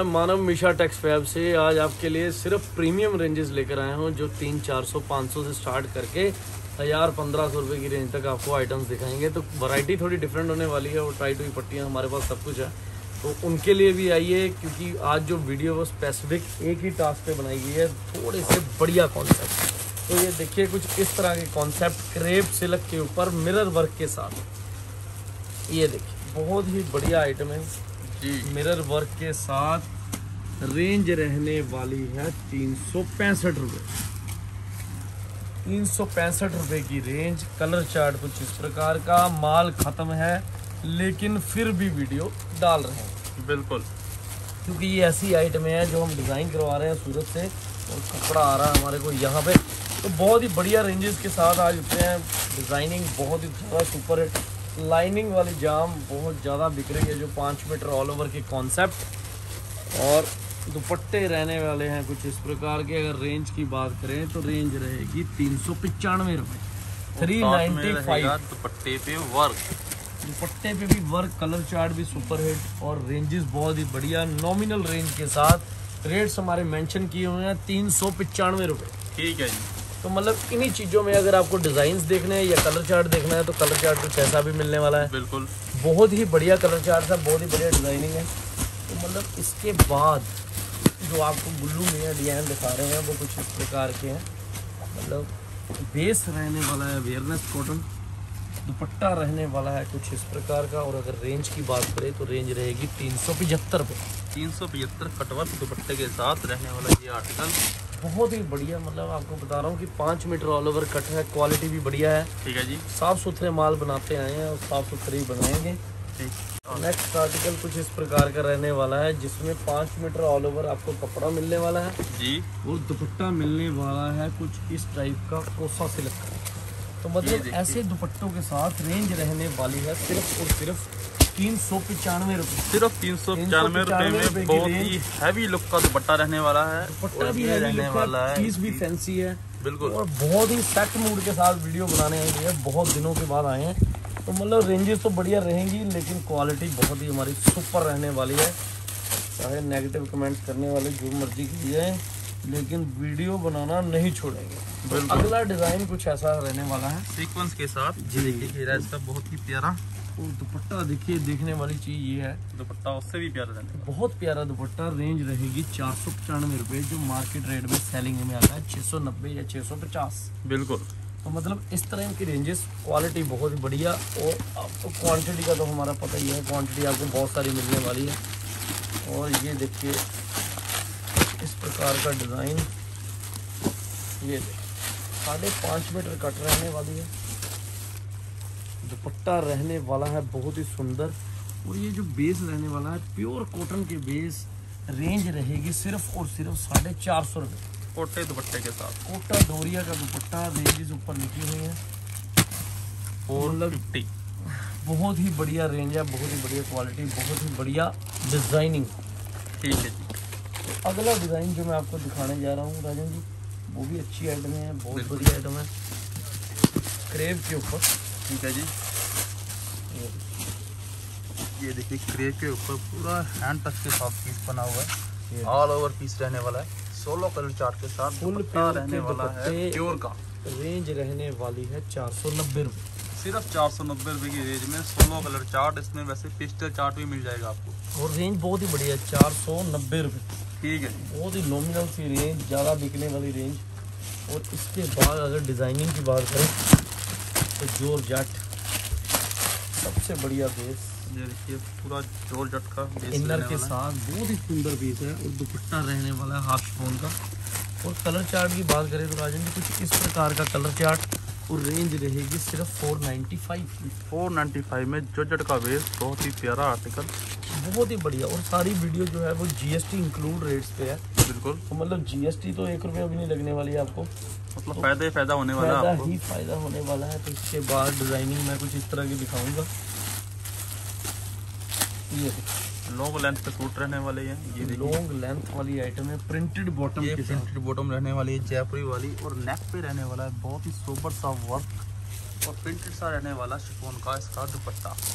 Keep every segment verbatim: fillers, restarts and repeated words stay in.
मानव मिशा takes fab से आज आपके लिए सिर्फ प्रीमियम रेंजेस लेकर आए हूँ, जो तीन चार सौ पाँच सौ से स्टार्ट करके हज़ार पंद्रह सौ रुपये की रेंज तक आपको आइटम्स दिखाएंगे। तो वैरायटी थोड़ी डिफरेंट होने वाली है और टाई टू पट्टियाँ हमारे पास सब कुछ है, तो उनके लिए भी आइए, क्योंकि आज जो वीडियो वो स्पेसिफिक एक ही टास्क पे बनाई गई है, थोड़े से बढ़िया कॉन्सेप्ट। तो ये देखिए कुछ इस तरह के कॉन्सेप्ट क्रेप सिल्क के ऊपर मिरर वर्क के साथ। ये देखिए बहुत ही बढ़िया आइटम है जी, मिरर वर्क के साथ। रेंज रहने वाली है तीन सौ पैंसठ रुपये तीन सौ पैंसठ रुपये की रेंज। कलर चार्ट कुछ इस प्रकार का। माल ख़त्म है लेकिन फिर भी वीडियो डाल रहे हैं, बिल्कुल, क्योंकि ये ऐसी आइटम है जो हम डिज़ाइन करवा रहे हैं सूरत से, और कपड़ा आ रहा है हमारे को यहाँ पे। तो बहुत ही बढ़िया रेंजेस के साथ आज उतरे हैं। डिज़ाइनिंग बहुत ही ज़्यादा सुपर हिट, लाइनिंग वाली जाम बहुत ज़्यादा बिक रही है, जो पाँच मीटर ऑल ओवर के कॉन्सेप्ट। और दुपट्टे रहने वाले हैं कुछ इस प्रकार के। अगर रेंज की बात करें तो रेंज रहेगी तीन सौ पचानवे रुपये थ्री नाइन्टी फाइव दुपट्टे पे वर्क, दुपट्टे पे भी वर्क, कलर चार्ट भी सुपर हिट और रेंजेस बहुत ही बढ़िया। नॉमिनल रेंज के साथ रेट्स हमारे मेंशन किए हुए हैं तीन सौ पचानवे रुपये। ठीक है जी। तो मतलब इन्हीं चीज़ों में अगर आपको डिज़ाइंस देखने हैं या कलर चार्ट देखना है तो कलर चार्ट कुछ ऐसा भी मिलने वाला है। बिल्कुल, बहुत ही बढ़िया कलर चार्ट है, बहुत ही बढ़िया डिज़ाइनिंग है। तो मतलब इसके बाद जो आपको गुल्लू में डिजाइन दिखा रहे हैं वो कुछ इस प्रकार के हैं। मतलब बेस रहने वाला है वेयरनेस कॉटन, दुपट्टा रहने वाला है कुछ इस प्रकार का। और अगर रेंज की बात करें तो रेंज रहेगी तीन सौ पचहत्तर रुपये तीन सौ पचहत्तर कटवर्क दुपट्टे के साथ रहने वाला ये आर्टिकल बहुत ही बढ़िया। मतलब आपको बता रहा हूँ कि पाँच मीटर ऑल ओवर कट है, क्वालिटी भी बढ़िया है। ठीक है जी। साफ़ सुथरे माल बनाते आए हैं और साफ़ सुथरे ही बनाएंगे। ठीक। नेक्स्ट आर्टिकल कुछ इस प्रकार का रहने वाला है, जिसमें पाँच मीटर ऑल ओवर आपको कपड़ा मिलने वाला है जी, और दुपट्टा मिलने वाला है कुछ इस टाइप का कोसा सिल्क का। तो मतलब ऐसे दुपट्टों के साथ रेंज रहने वाली है सिर्फ और सिर्फ तीन सौ पचानवे रुपये सिर्फ तीन सौ पचानवे रुपये में बहुत ही हैवी लुक का दुपट्टा रहने वाला है। दुपट्टा भी रहने वाला है, पीस भी फैंसी है, बिल्कुल, और बहुत ही सेट मूड के साथ वीडियो बनाने आए हैं। बहुत दिनों के बाद आए हैं, तो मतलब रेंजेस तो बढ़िया रहेंगी लेकिन क्वालिटी बहुत ही हमारी सुपर रहने वाली है। चाहे नेगेटिव कमेंट्स करने वाले जो मर्जी कीजिए, लेकिन वीडियो बनाना नहीं छोड़ेंगे। तो अगला डिज़ाइन कुछ ऐसा रहने वाला है सीक्वेंस के साथ जी। देखिए घेरा इसका बहुत ही प्यारा, और दुपट्टा देखिए, देखने वाली चीज़ ये है, दुपट्टा उससे भी प्यारा रहने वाला, बहुत प्यारा दुपट्टा। रेंज रहेगी चार सौ पचानवे रुपये, जो मार्केट रेट में सेलिंग में आता है छः सौ नब्बे या छः सौ पचास। बिल्कुल। तो मतलब इस तरह की रेंजेस, क्वालिटी बहुत ही बढ़िया। और आपको क्वांटिटी का तो हमारा पता ही है, क्वांटिटी आपको बहुत सारी मिलने वाली है। और ये देखिए इस प्रकार का डिज़ाइन, ये देखिए साढ़े पाँच मीटर कट रहने वाली है, दुपट्टा रहने वाला है बहुत ही सुंदर। और ये जो बेस रहने वाला है प्योर कॉटन के बेस, रेंज रहेगी सिर्फ और सिर्फ साढ़े चार सौ रुपये कोटे दुपट्टे के साथ। कोटा डोरिया का दुपट्टा, रेंजेस ऊपर लिखी हुई है फोर फिफ्टी। बहुत ही बढ़िया रेंज है, बहुत ही बढ़िया क्वालिटी, बहुत ही बढ़िया डिज़ाइनिंग। ठीक है जी। तो अगला डिज़ाइन जो मैं आपको दिखाने जा रहा हूँ राजन जी, वो भी अच्छी आइटम है, बहुत बढ़िया आइटम है, क्रेप के ऊपर। ठीक है जी। ये देखिए क्रेप के ऊपर पूरा हैंड टच के साथ पीस बना हुआ है, ऑल ओवर पीस रहने वाला है, सोलो कलर चार्ट के साथ फुल रहने वाला है, प्योर का। रेंज रहने वाली है चार सौ नब्बे रुपये सिर्फ चार सौ नब्बे रुपये की रेंज में सोलो कलर चार्ट। इसमें वैसे पिस्टल चार्ट भी मिल जाएगा आपको, और रेंज बहुत ही बढ़िया, चार सौ नब्बे रुपये। ठीक है, बहुत ही नॉमिनल सी रेंज, ज़्यादा बिकने वाली रेंज। और इसके बाद अगर डिज़ाइनिंग की बात करें तो जॉर्जेट सबसे बढ़िया बेस। ये देखिए पूरा जॉर्जेट का बेस इनर के साथ बहुत ही सुंदर पीस है, और दुपट्टा रहने वाला है हाफ स्टोन का। और कलर चार्ट की बात करें तो राजन जी कुछ इस प्रकार का कलर चार्ट, और रेंज रहेगी सिर्फ four ninety five four ninety five में जॉर्जेट का बेस, बहुत ही प्यारा आर्टिकल, बहुत ही बढ़िया। और सारी वीडियो जो है वो जीएसटी इंक्लूड रेट्स पे है, बिल्कुल। तो मतलब जीएसटी तो एक रुपया भी नहीं लगने वाली है आपको, मतलब तो फायदा ही फायदा होने वाला है, फायदा ही फायदा होने वाला है। तो इसके बाद डिजाइनिंग मैं कुछ इस तरह की दिखाऊंगा। ये लॉन्ग लेंथ पे सूट रहने वाले हैं, ये लॉन्ग लेंथ वाली आइटम है, प्रिंटेड बॉटम के प्रिंटेड बॉटम रहने वाली है, जयपुरी वाली, और नेक पे रहने वाला है बहुत ही सोबर सा वर्क, और प्रिंटेड सा रहने वाला शिफॉन का इसका दुपट्टा।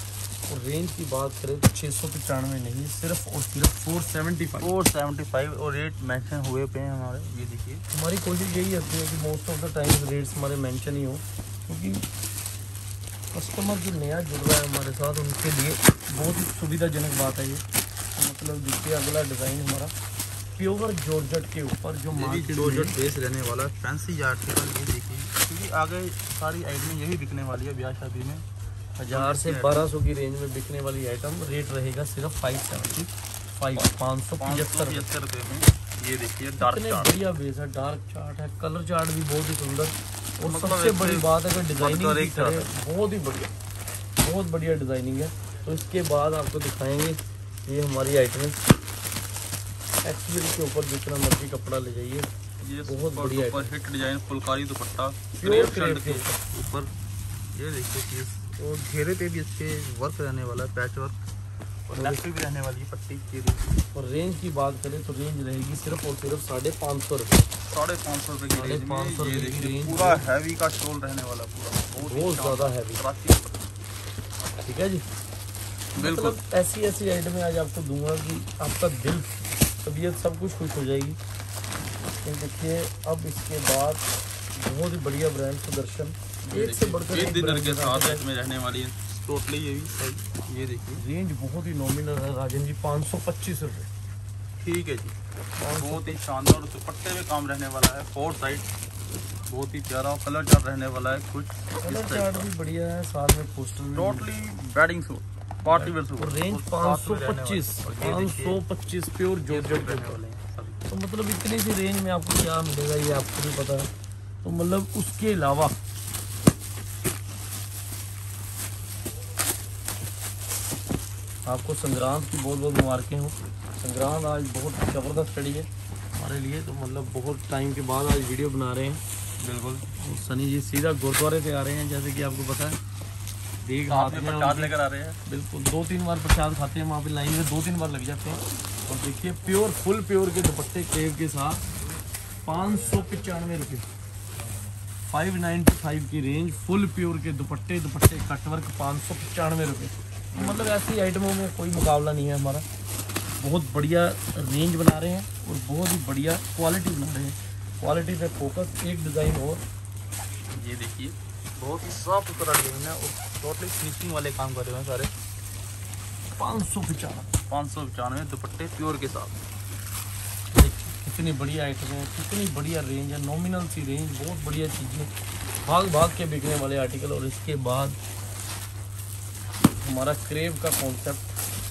और रेंज की बात करें तो छः सौ पचानवे नहीं, सिर्फ और सिर्फ four seventy five four seventy five और रेट मेंशन हुए पे हैं हमारे। ये देखिए हमारी कोशिश यही रहती है कि most of the time rates हमारे मेंशन ही हो, क्योंकि कस्टमर जो नया जुड़ रहा है हमारे साथ उनके लिए बहुत ही सुविधाजनक बात है ये। तो मतलब देखिए अगला डिज़ाइन हमारा प्योर जॉर्जेट के ऊपर जो मार्केट जॉर्जेट बेस रहने वाला है, फैंसी आर्टिकल। ये देखिए क्योंकि आगे सारी आइटमें यही बिकने वाली है ब्याह शादी में। हज़ार से बारह सौ की रेंज में बिकने वाली आइटम रेट रहेगा सिर्फ फाइव सेवेंटी फाइव पाँच सौ पचहत्तर पचहत्तर रुपये में। ये देखिए डार्क चार्ट, बढ़िया बेस है, डार्क चार्ट है, कलर चार्ट भी बहुत ही सुंदर। और मतलब सबसे बड़ी बात है कि डिजाइनिंग की तरह बहुत ही बढ़िया, बहुत बढ़िया डिजाइनिंग है। तो इसके बाद आपको दिखाएंगे ये हमारी आइटम एक्सपीरियंस के ऊपर जितना मर्जी कपड़ा ले जाइए, ये बहुत बढ़िया ऊपर हिट डिजाइन फुलकारी दुपट्टा प्योर क्रेप के ऊपर। ये देखिए चीज और घेरे पे भी इसके वर्क रहने वाला है, पैच वर्क, और नेक पे भी रहने वाली है पट्टी। ये देखिए और रेंज की बात करें तो रेंज रहेगी सिर्फ और सिर्फ साढ़े पाँच सौ रुपये साढ़े पाँच सौ रुपये की रेंज में। पाँच सौ ये रुपये की रेंज पूरा हैवी का शोल रहने वाला, पूरा बहुत ज़्यादा हैवी। ठीक है जी, बिल्कुल मतलब ऐसी ऐसी आइटमें आज आपको दूंगा कि आपका दिल तबीयत सब कुछ खुश हो जाएगी। तो देखिए अब इसके बाद बहुत ही बढ़िया ब्रांड सुदर्शन, एक से बढ़कर एक डिनर के साथ ब्रांड इसमें रहने वाली है टोटली। ये भी सही, ये देखिए रेंज बहुत ही नॉमिनल है राजन जी, पाँच सौ पच्चीस रुपये। ठीक है जी, बहुत ही शानदार दुपट्टे में काम रहने वाला है, फोर साइड बहुत ही प्यारा कलर चार्ट रहने वाला है। कुछ कलर चार्ट भी बढ़िया है, साथ में poster totally wedding suit party wear suit. Range पाँच सौ पच्चीस पाँच सौ पच्चीस प्योर जॉर्जेट रहने वाले हैं। तो मतलब इतनी सी रेंज में आपको क्या मिलेगा ये आपको भी पता है। तो मतलब उसके अलावा आपको संक्रांत की बहुत बहुत मुबारकें हो। संक्रांत आज बहुत ज़बरदस्त चढ़ी है हमारे लिए, तो मतलब बहुत टाइम के बाद आज वीडियो बना रहे हैं। बिल्कुल सनी जी सीधा गुरुद्वारे से आ रहे हैं, जैसे कि आपको पता है, देख हाथ में प्रसाद लेकर आ रहे हैं। बिल्कुल दो तीन बार प्रसाद खाते हैं वहाँ पे, लाइन में दो तीन बार लग जाते हैं। और देखिए प्योर फुल प्योर के दुपट्टे क्रेप के साथ पाँच सौ पचानवे रुपये फाइव नाइन्टी फाइव की रेंज, फुल प्योर के दुपट्टे दुपट्टे कटवर्क पाँच सौ पचानवे रुपये। मतलब ऐसी आइटमों में कोई मुकाबला नहीं है हमारा। बहुत बढ़िया रेंज बना रहे हैं और बहुत ही बढ़िया क्वालिटी बना रहे हैं, क्वालिटी पे फोकस। एक डिज़ाइन और ये देखिए बहुत ही साफ सुथरा डिजाइन है और टोटली फिनिशिंग वाले काम कर रहे हैं सारे। पाँच सौ पचानवे पाँच सौ पचानवे दुपट्टे प्योर के साथ। कितनी बढ़िया आइटम है, कितनी बढ़िया रेंज है, नॉमिनल सी रेंज, बहुत बढ़िया चीज़ें, भाग भाग के बिकने वाले आर्टिकल। और इसके बाद हमारा क्रेप का कॉन्सेप्ट,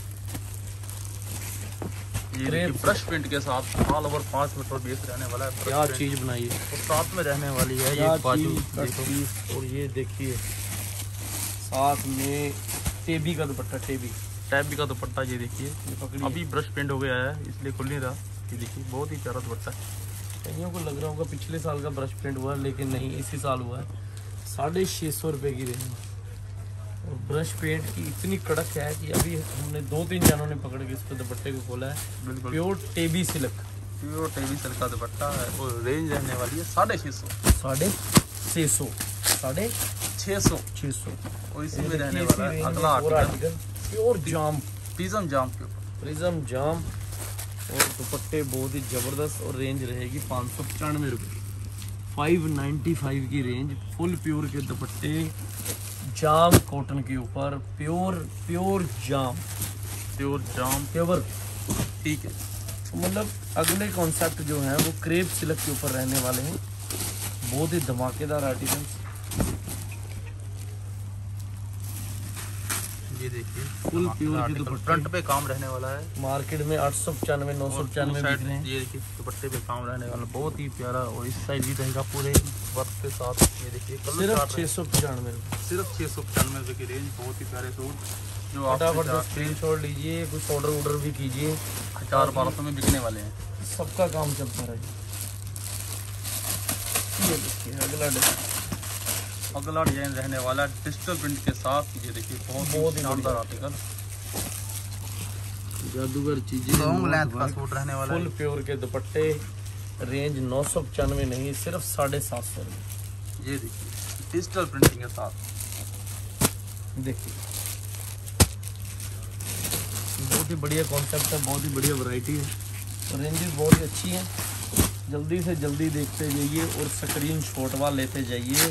ये ब्रश पेंट के साथ ऑल ओवर पाँच मीटर बेस रहने वाला है। क्या चीज़ बनाई है, और साथ में रहने वाली है ये बाजू देखो। और ये देखिए साथ में टेबी का दुपट्टा, टेबी टैबी का दुपट्टा। ये देखिए ये पकड़ी अभी ब्रश पेंट हो गया है इसलिए खुल नहीं रहा। ये देखिए बहुत ही प्यारा दुपट्टा है। कईयों को लग रहा होगा पिछले साल का ब्रश पेंट हुआ है, लेकिन नहीं, इसी साल हुआ है। साढ़े छः सौ रुपये की रेंज में और ब्रश पेंट की इतनी कड़क है कि अभी हमने दो तीन जनों ने पकड़ के इसको दुपट्टे को खोला है। बिल्कुल pure tabby silk, pure tabby silk का दुपट्टा है और रेंज रहने वाली है साढ़े छः सौ साढ़े छः सौ साढ़े छः सौ छः सौ और इसी में रहने वाला है अगला article pure jam, prism jam के ऊपर, प्रिज्म जाम। और दुपट्टे बहुत ही ज़बरदस्त और रेंज रहेगी पाँच सौ पचानवे रुपये फाइव नाइन्टी फाइव की रेंज। फुल प्योर के दुपट्टे जाम कॉटन के ऊपर, pure pure jam, pure jam pure. ठीक है, तो मतलब अगले कॉन्सेप्ट जो है वो क्रेप सिल्क के ऊपर रहने वाले हैं, बहुत ही धमाकेदार आर्टिकल्स। ये देखिए फुल प्योर के दुपट्टे, फ्रंट पे काम रहने वाला है। मार्केट में आठ सौ पचानवे नौ सौ पचानवे बिक रहे हैं। ये देखिए दुपट्टे पे काम रहने वाला बहुत ही प्यारा और इस साइड भी रहेगा पूरे वर्क के साथ। ये देखिए सिर्फ छः सौ पचानवे रुपये सिर्फ छः सौ पचानवे रुपये की रेंज। बहुत ही प्यारे सूट जो आप फटाफट स्क्रीन शॉट लीजिए, कुछ ऑर्डर ऑर्डर भी कीजिए, हजार बारह सौ में बिकने वाले हैं। सबका काम चलता रहे। ये देखिए अगला डिजाइन, अगला डिजाइन रहने वाला डिजिटल प्रिंट के साथ। ये देखिए बहुत बहुत ही ही शानदार आर्टिकल, जादूगर चीजें, लॉन्ग लेंथ का सूट रहने वाला फुल प्योर के दुपट्टे, रेंज नौ सौ पचानवे नहीं सिर्फ साढ़े सात सौ रुपये। ये देखिए डिजिटल प्रिंटिंग के साथ। देखिए बहुत ही बढ़िया कॉन्सेप्ट है, बहुत ही बढ़िया वैरायटी है और रेंजेस बहुत ही अच्छी हैं। जल्दी से जल्दी देखते जाइए और स्क्रीन शॉट वाला लेते जाइए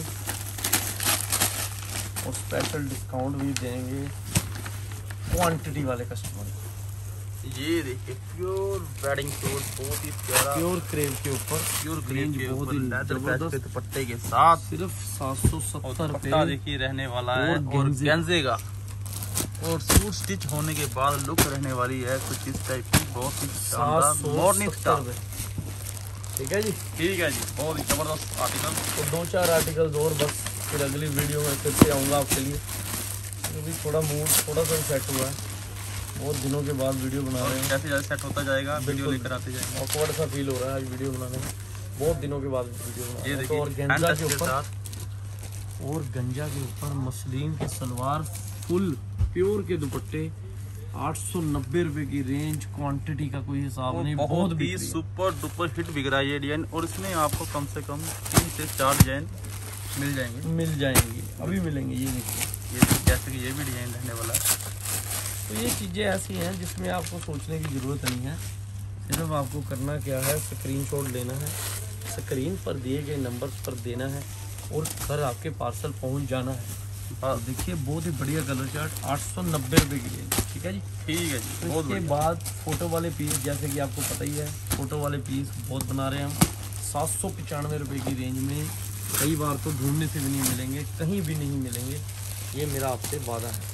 और स्पेशल डिस्काउंट भी देंगे क्वांटिटी वाले कस्टमर। ये देखिए प्योर वेडिंग सूट, बहुत ही प्यारा प्योर क्रेप के ऊपर, प्योर क्रीम के बहुत ऊपर ही लेदर पैच जबरदस्त के दुपट्टे के साथ सिर्फ सात सौ सत्तर दुपट्टा रुपये। देखिए रहने वाला है और और गेंजे। गेंजे का, और सूट स्टिच होने के बाद लुक रहने वाली है कुछ इस टाइप की, बहुत ही शानदार मॉर्निंग स्टार। ठीक है जी, ठीक है जी, बहुत ही जबरदस्त आर्टिकल। तो दो चार आर्टिकल और बस, फिर अगली वीडियो में फिर से आऊँगा आपके लिए। अभी थोड़ा मूड थोड़ा सा सेट हुआ है, बहुत दिनों के बाद वीडियो बना रहे हैं। जैसे जैसे सेट होता जाएगा वीडियो लेकर आते जाएंगे। ऑकवर्ड सा फील हो रहा है आज वीडियो बनाने में, बहुत दिनों के बाद वीडियो बना रहे ये हैं। तो देखिए और हैंड गेंजा टच के के ऊपर साथ और गंजा के ऊपर मसलिन के सलवार फुल प्योर के दुपट्टे, आठ सौ नब्बे रुपए की रेंज, क्वांटिटी का कोई हिसाब नहीं, बहुत बहुत ही बिक रही है। सुपर डुपर हिट बिक रहा है ये डिजाइन, और इसमें आपको कम से कम तीन से चार डिजाइन मिल जाएंगे मिल जाएंगी, अभी मिलेंगे। ये देखिए, ये जैसे कि ये भी डिजाइन रहने वाला है। तो ये चीज़ें ऐसी हैं जिसमें आपको सोचने की ज़रूरत नहीं है, सिर्फ आपको करना क्या है, स्क्रीनशॉट लेना है, स्क्रीन पर दिए गए नंबर पर देना है और घर आपके पार्सल पहुंच जाना है। और देखिए बहुत ही बढ़िया कलर चार्ट, आठ सौ नब्बे रुपये की रेंज। ठीक है जी, ठीक है जी, तो बहुत इसके बढ़िया। बाद फ़ोटो वाले पीस, जैसे कि आपको पता ही है, फ़ोटो वाले पीस बहुत बना रहे हैं हम, सात सौ पचानवे रुपये की रेंज में। कई बार तो ढूंढने से भी नहीं मिलेंगे, कहीं भी नहीं मिलेंगे, ये मेरा आपसे वादा है।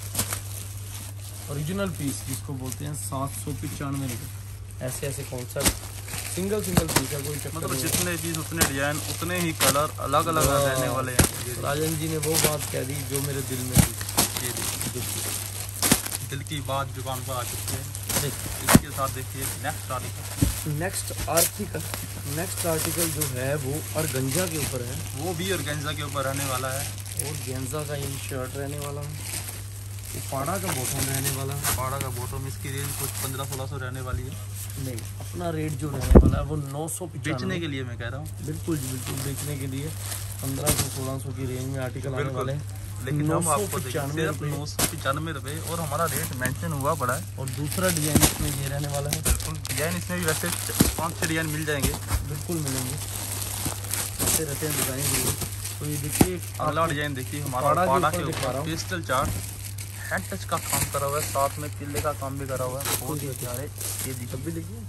ओरिजिनल पीस जिसको बोलते हैं, सात सौ पचानवे रुपये। ऐसे ऐसे कॉन्सेप्ट सिंगल सिंगल पीस है, कोई चक्कर मतलब नहीं है। जितने पीस उतने डिजाइन उतने ही कलर अलग अलग रहने वाले हैं। ये देखिए, राजन जी ने वो बात कह दी जो मेरे दिल में थी। ये देखिए, देखिए, दिल की बात जुबान पर आ चुकी है। देखिए। इसके साथ देखिए next article, next article next article जो है वो अर्गंजा के ऊपर है, वो भी ऑर्गेन्जा के ऊपर रहने वाला है। और गेंजा का ये शर्ट रहने वाला है, ये पाड़ा का बॉटम रहने वाला है। पाड़ा का बॉटम, इसकी रेंज कुछ पंद्रह सोलह सौ रहने वाली है। नहीं, अपना रेट जो रहने वाला है वो नौ सौ बेचने के लिए मैं कह रहा हूँ, बिल्कुल जी बिल्कुल बेचने के लिए पंद्रह सौ सोलह सौ की रेंज में आर्टिकल आने बिल्कुल। वाले हैं। लेकिन नौ हम सौ आपको देखिए पचानवे सिर्फ रुपये। नौ सौ पचानवे रुपये, और हमारा रेट मेंशन हुआ पड़ा है। और दूसरा डिजाइन इसमें ये रहने वाला है, बिल्कुल डिजाइन इसमें भी वैसे पाँच छः डिजाइन मिल जाएंगे, बिल्कुल मिलेंगे, ऐसे रहते हैं डिजाइन जरूर। तो ये देखिए अगला आपको डिजाइन देखिए हमारा पाड़ा के पाड़ा ऊपर के दिखा रहा ऊपर हूँ। पेस्टल चार्ट, हैंड टच का काम करा हुआ है, साथ में किले का काम भी करा हुआ है, बहुत ही प्यारे। ये देखिए तब भी देखिए,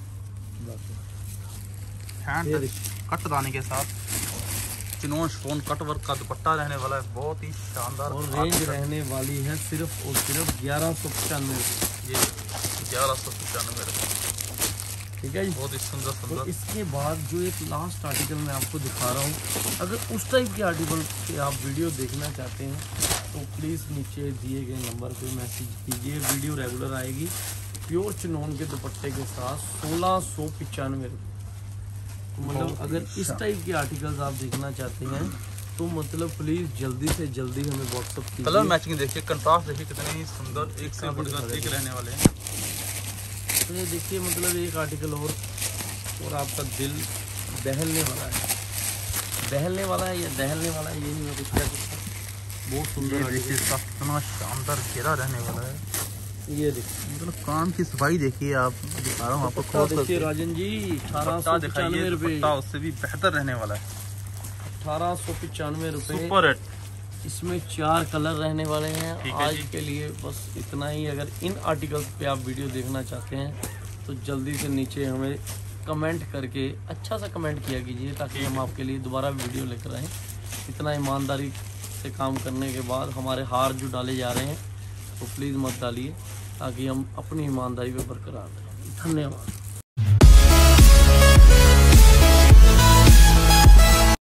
हैंड ये टच देखिए। कट दाने के साथ चिनोन स्टोन कट वर्क का दुपट्टा रहने वाला है, बहुत ही शानदार। और रेंज रहने वाली है सिर्फ और सिर्फ ग्यारह सौ पचानवे रुपये। ये ग्यारह सौ पचानवे रुपये, ठीक है जी। बहुत ही सुंदर तो सुंदर। इसके बाद जो एक लास्ट आर्टिकल मैं आपको दिखा रहा हूँ, अगर उस टाइप के आर्टिकल के आप वीडियो देखना चाहते हैं तो प्लीज़ नीचे दिए गए नंबर पे मैसेज कीजिए, वीडियो रेगुलर आएगी। प्योर चिनोन के दुपट्टे के साथ सोलह सौ पचानवे रुपये। तो मतलब अगर इस टाइप के आर्टिकल्स आप देखना चाहते हैं तो मतलब प्लीज़ जल्दी से जल्दी हमें व्हाट्सअप कीजिए। कलर मैचिंग देखिए, कंट्रास्ट देखिए कितने ही सुंदर, एक से बढ़कर एक रहने वाले हैं। तो ये देखिए मतलब एक आर्टिकल और और आपका दिल दहलने वाला है, दहलने वाला है या दहलने वाला है, ये नहीं मैं कुछ कह सकता। बहुत सुंदर ये आर्टिकल, देखिए इसका कितना शानदार घेरा रहने वाला है। ये देखिए मतलब काम की सफाई देखिए, आप दिखा रहा हूँ आपको दुपट्टा खोल देखिए करके। राजन जी, अठारह दुपट्टा सौ दिखाइए, पचानवे रुपये, दुपट्टा उससे भी बेहतर रहने वाला है, अठारह सौ पचानवे रुपये। Super hit. इसमें चार कलर रहने वाले हैं। ठीक है आज जी। के लिए बस इतना ही। अगर इन आर्टिकल्स पे आप वीडियो देखना चाहते हैं तो जल्दी से नीचे हमें कमेंट करके अच्छा सा कमेंट किया कीजिए, ताकि हम आपके लिए दोबारा वीडियो लेकर आएँ। इतना ईमानदारी से काम करने के बाद हमारे हार जो डाले जा रहे हैं तो प्लीज़ मत डालिए, ताकि हम अपनी ईमानदारी पे बरकरार रहें। धन्यवाद।